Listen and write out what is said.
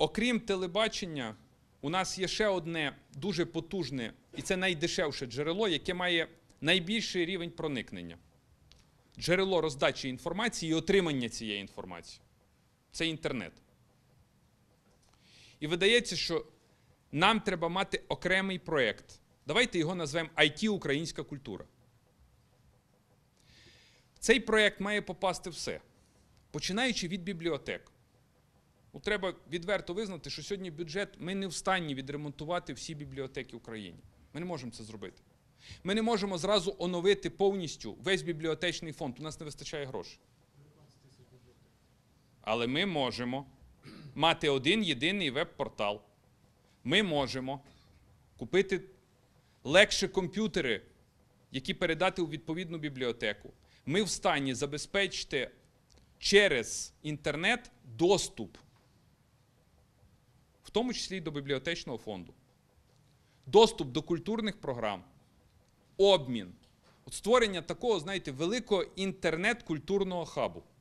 Окрім телебачення, у нас є ще одне дуже потужне, і це найдешевше джерело, яке має найбільший рівень проникнення. Джерело роздачі інформації і отримання цієї інформації. Це інтернет. І видається, що нам треба мати окремий проєкт. Давайте його назвемо IT «Українська культура». В цей проєкт має попасти все, починаючи від бібліотек. Треба відверто визнати, що сьогодні бюджет, ми не в стані відремонтувати всі бібліотеки в Україні. Ми не можемо це зробити. Ми не можемо зразу оновити повністю весь бібліотечний фонд. У нас не вистачає грошей. Але ми можемо мати один єдиний веб-портал. Ми можемо купити легше комп'ютери, які передати у відповідну бібліотеку. Ми в стані забезпечити через інтернет доступ, в тому числі і до бібліотечного фонду, доступ до культурних програм, обмін. Створення такого, знаєте, великого інтернет-культурного хабу.